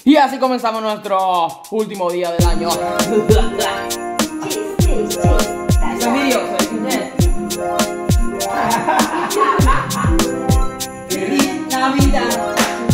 Y así comenzamos nuestro último día del año. ¡Feliz Navidad!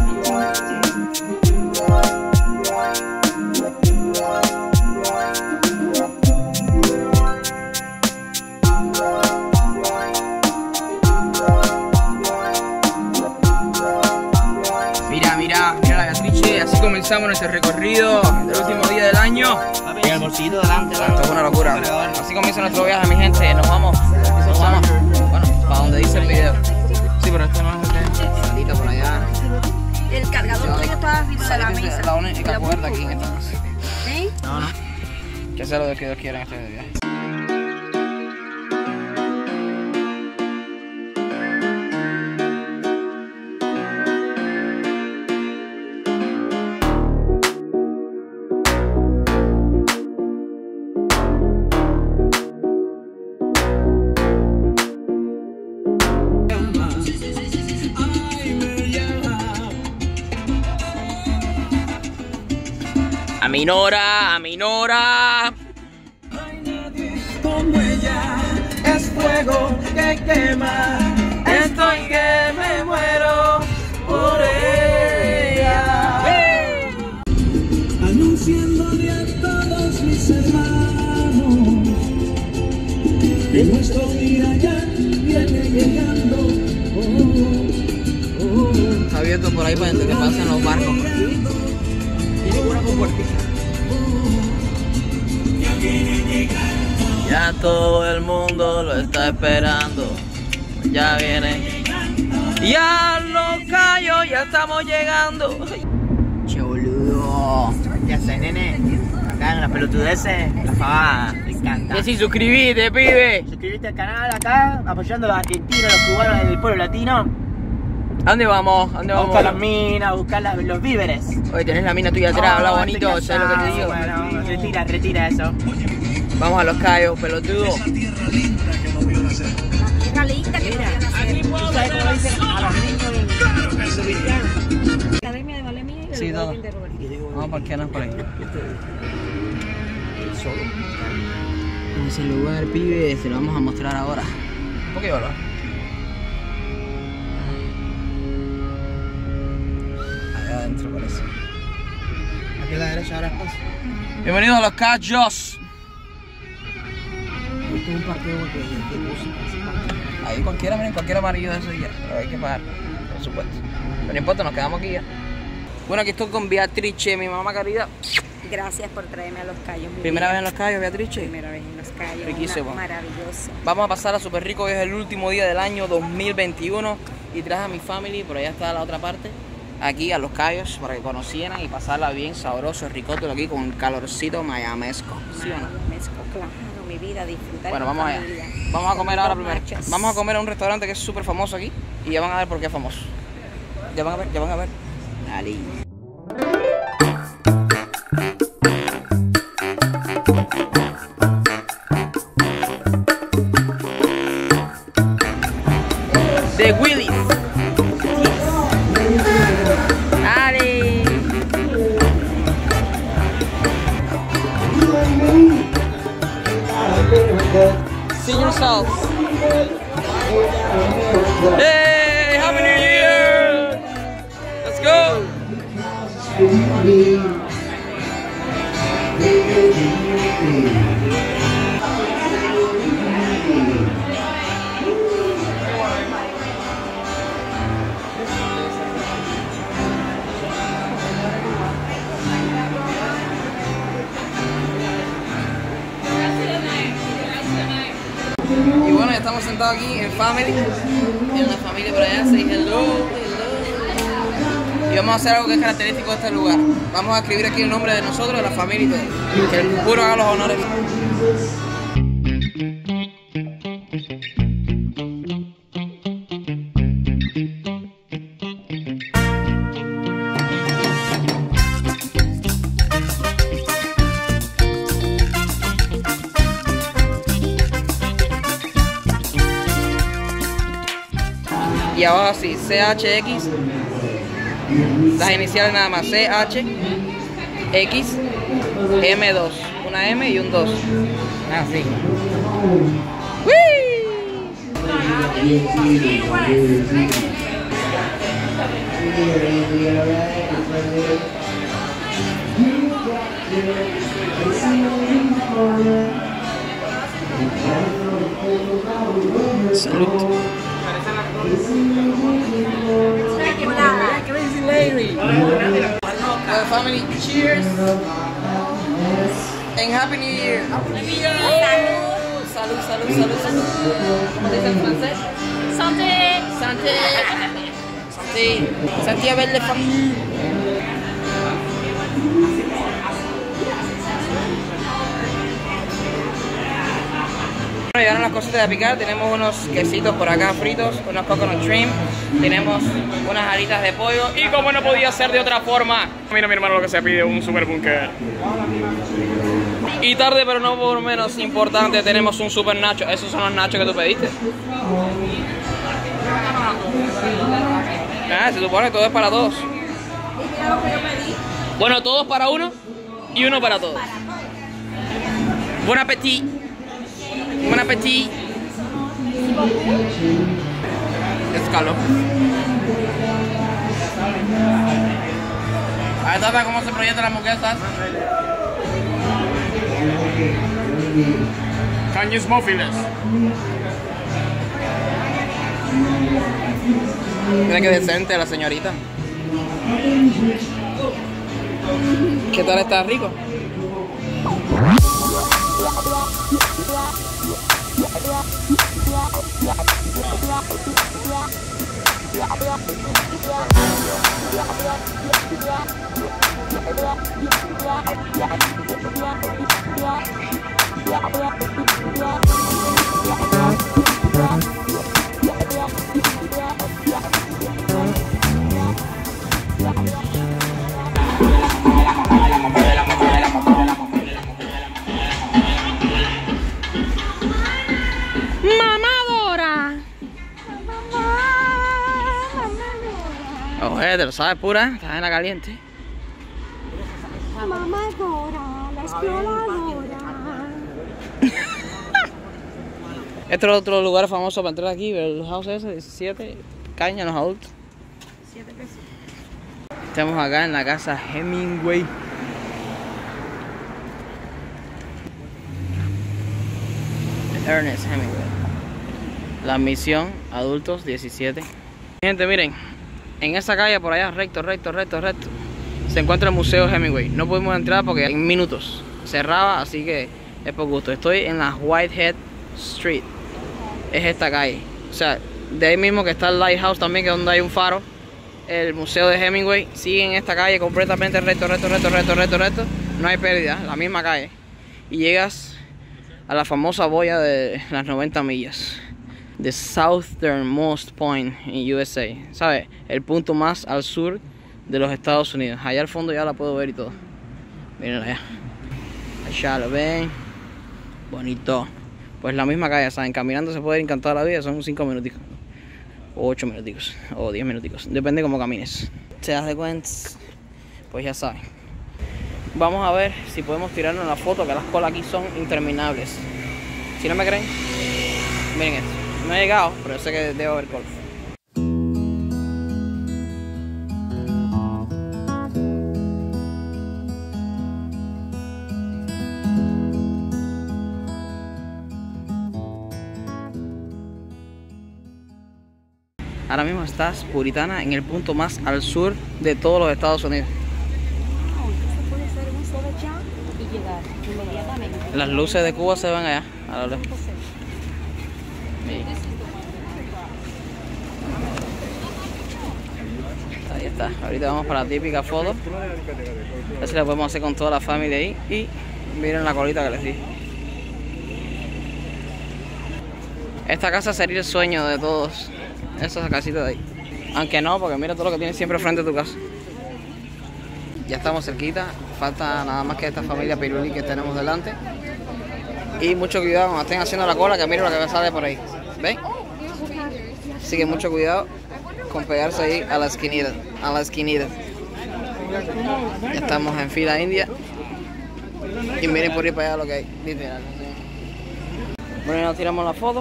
Mira la Beatrice, así comenzamos nuestro recorrido del último día del año. Y el bolsillito delante, Esto es una locura. Así comienza nuestro viaje, mi gente. Nos vamos. Bueno, para donde dice el video. Sí, pero esto no es el salita por allá. El cargador tuyo está arriba de la mesa. La única puerta aquí en esta casa. ¿Sí? No. Que sea lo que Dios quiera en este viaje. Aminora. Como ella es fuego que quema, estoy que me muero por ella. Anunciándole a todos mis hermanos que nuestro día ya viene llegando. Está abierto por ahí para que pasen los barcos. Tiene una compuertita. Ya todo el mundo lo está esperando. Ya viene. Ya Los Cayos, ya estamos llegando. Che boludo. Ya sé, nene. Acá en las pelotudeces, la fabada. Me encanta. Que si suscribite, pibe. Suscribiste al canal acá, apoyando a los argentinos, los cubanos del pueblo latino. ¿A dónde vamos? ¿A dónde A vamos? buscar las minas, a buscar los víveres. Oye, tenés la mina tuya atrás, habla bonito, ¿sabes lo que te digo? Bueno, retira eso. Vamos a Los Cayos, pelotudo. Qué calita que podían hacer. ¿Tú sabes cómo dicen a los niños en Academia de Ballet Mía y Sí, del todo. Golden de Roberto. Vamos a parquearnos por ahí. En ese lugar, pibe, se lo vamos a mostrar ahora. Un poquito, ¿verdad? Allá adentro parece. Aquí a la derecha ahora es paso. Bienvenidos a Los Cayos. Esto es un parqueo que Ahí cualquiera, miren, cualquier amarillo de eso y ya. Pero hay que pagar, por supuesto. Pero no importa, nos quedamos aquí ya. Bueno, aquí estoy con Beatrice, mi mamá querida. Gracias por traerme a Los Cayos. mi Primera vida. vez en Los Cayos, Beatrice. Primera vez en Los Cayos. Riquísimo. Maravilloso. Vamos a pasar a súper rico, hoy es el último día del año 2021 y traje a mi family, por allá está la otra parte, aquí a Los Cayos para que conocieran y pasarla bien sabroso, ricótelo aquí con calorcito mayamesco, ¿sí o no? Mezco, claro, mi vida, disfrutar. Bueno, con vamos allá. familia. Vamos a comer ahora Dos primero. machos. Vamos a comer a un restaurante que es súper famoso aquí y ya van a ver por qué es famoso. Ya van a ver. Dale. De Willy's. Dale. See yourself. Hey, Happy New Year! Let's go. Y bueno, ya estamos sentados aquí en Family. En la familia por allá, say hello. Y vamos a hacer algo que es característico de este lugar. Vamos a escribir aquí el nombre de nosotros, de la familia y todo. Que el puro haga los honores. Y abajo así, CHX Las iniciales nada más, CH, X, M2. Una M y un 2. Ah, sí. Salud. Crazy lady. Family, cheers. And happy New Year. Salud, salud, salud, salud. ¿Cómo dice en francés? Santé. Santé. Santé. Santé avec les familles. Llegaron las cositas de picar, tenemos unos quesitos por acá fritos, unos coconut shrimp, tenemos unas alitas de pollo y como no podía ser de otra forma, mira mi hermano lo que se pide, un super bunker. Y tarde pero no por menos importante, tenemos un super nacho. Esos son los nachos que tú pediste. Ah, se supone que todo es para todos. Bueno, todos para uno y uno para todos. Buen appetit. Buen appetit. Escalo. Ahí está cómo se proyectan las hamburguesas. Cañas móviles. Mira qué decente la señorita. ¿Qué tal está rico? Oye, te lo sabes pura, estás en la caliente. Mamá Dora, la exploradora. Este es otro lugar famoso para entrar aquí, el house ese, 17 cañas los adultos. 7 pesos. Estamos acá en la casa Hemingway. Ernest Hemingway. La admisión, adultos 17. Gente, miren, en esa calle por allá, recto, se encuentra el Museo Hemingway. No pudimos entrar porque en minutos cerraba, así que es por gusto. Estoy en la Whitehead Street. Es esta calle. O sea, de ahí mismo que está el Lighthouse también, que es donde hay un faro. El Museo de Hemingway sigue en esta calle completamente recto. No hay pérdida, la misma calle. Y llegas a la famosa boya de las 90 millas. The southernmost point in USA. ¿Sabes? El punto más al sur de los Estados Unidos. Allá al fondo ya la puedo ver y todo. Miren allá. Allá lo ven. Bonito. Pues la misma calle, ¿saben? Caminando se puede ir en toda la vida. Son 5 minuticos. O 8 minuticos. O 10 minuticos. Depende cómo camines. ¿Te das de cuenta? Pues ya saben. Vamos a ver si podemos tirarnos la foto, que las colas aquí son interminables. Si no me creen, miren esto. No he llegado, pero yo sé que debe haber cola. Ahora mismo estás, Puritana, en el punto más al sur de todos los Estados Unidos. Entonces puede ser un solo jump y llegar inmediatamente. Las luces de Cuba se ven allá, a lo lejos. Ahí está, ahorita vamos para la típica foto. A ver si la podemos hacer con toda la familia ahí. Y miren la colita que les di. Esta casa sería el sueño de todos. Esa casita de ahí. Aunque no, porque mira todo lo que tienes siempre frente a tu casa. Ya estamos cerquita. Falta nada más que esta familia pirulí que tenemos delante. Y mucho cuidado cuando estén haciendo la cola, que miren lo que sale por ahí. ¿Ven? Así que mucho cuidado. con pegarse ahí a la esquinita. A la esquinita. Ya estamos en fila india. Y miren por ahí para allá lo que hay, literal. Bueno, ya nos tiramos la foto.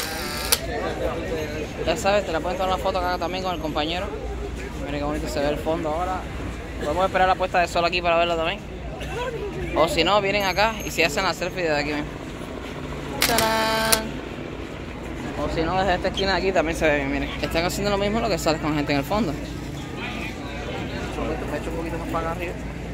Ya sabes, te la pueden tomar una foto acá también con el compañero. Miren qué bonito se ve el fondo ahora. Podemos esperar la puesta de sol aquí para verla también. O si no, vienen acá y se hacen la selfie desde aquí mismo. ¡Tarán! O si no, desde esta esquina de aquí también se ve bien, miren. Están haciendo lo mismo lo que sales con gente en el fondo. Me echo un poquito más para acá arriba.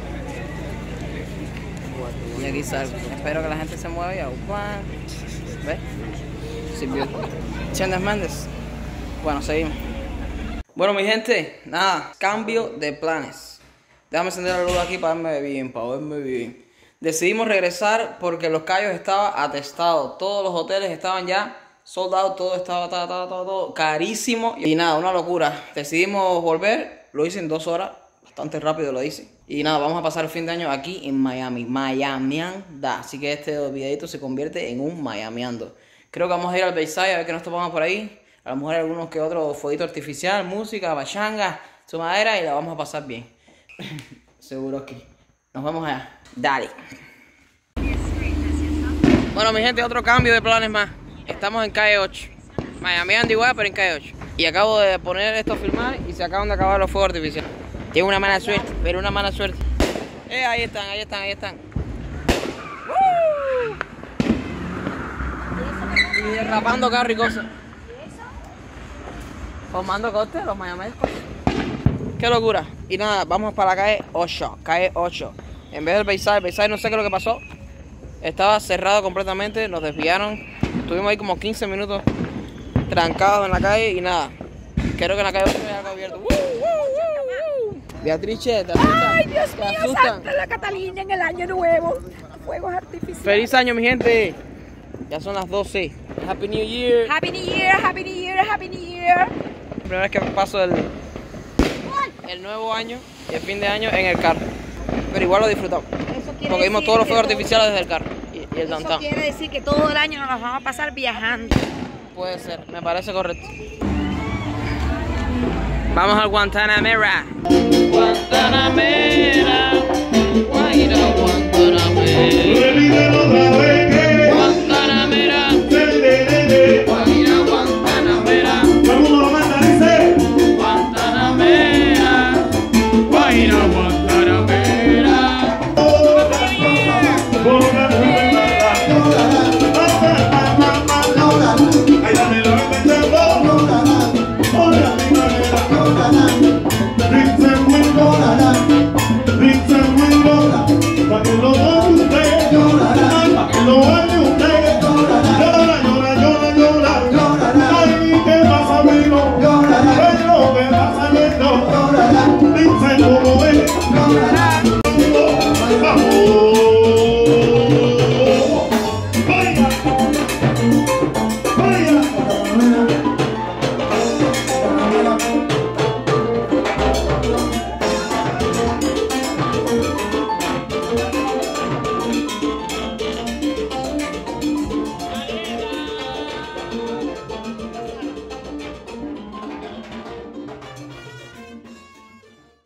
Y aquí salgo. Espero que la gente se mueva y hago. ¿Ves? Sirvió. Chendes Méndez. Bueno, seguimos. Bueno, mi gente, nada, cambio de planes. Déjame encender la luz aquí para verme bien, Decidimos regresar porque Los Cayos estaba atestado. Todos los hoteles estaban ya soldados, todo estaba todo carísimo. Y nada, una locura. Decidimos volver, lo hice en 2 horas, bastante rápido lo hice. Y nada, vamos a pasar el fin de año aquí en Miami, Miamianda. Así que este videito se convierte en un Miamiando. Creo que vamos a ir al Bayside a ver qué nos topamos por ahí. A lo mejor algunos que otros fueguito artificial, música, bachanga, su madera y la vamos a pasar bien. Seguro que nos vemos allá. Dale. Bueno, mi gente, otro cambio de planes más. Estamos en calle 8. Miami anda igual, pero en calle 8. Y acabo de poner esto a filmar y se acaban de acabar los fuegos artificiales. Tengo una mala suerte, pero una mala suerte. Ahí están. Y derrapando carro y cosas. Formando costes, los mayamescos. Qué locura. Y nada, vamos para la calle 8. Calle 8. En vez del Bayside, no sé qué es lo que pasó. Estaba cerrado completamente, nos desviaron. Estuvimos ahí como 15 minutos trancados en la calle y nada. Creo que en la calle 8 ya algo abierto. Beatrice, ¿te asustan? Ay, Dios mío, Santa la Catalina en el año nuevo. Fuegos artificiales. ¡Feliz año, mi gente! Ya son las 12. Happy New Year. Happy New Year, Happy New Year, Happy New Year. Primera vez que paso el nuevo año y el fin de año en el carro. Pero igual lo disfrutamos. Porque vimos todos los fuegos artificiales desde el carro y el downtown. Eso quiere decir que todo el año nos las vamos a pasar viajando. Puede ser, me parece correcto. Vamos al Guantanamera. Guantanamera.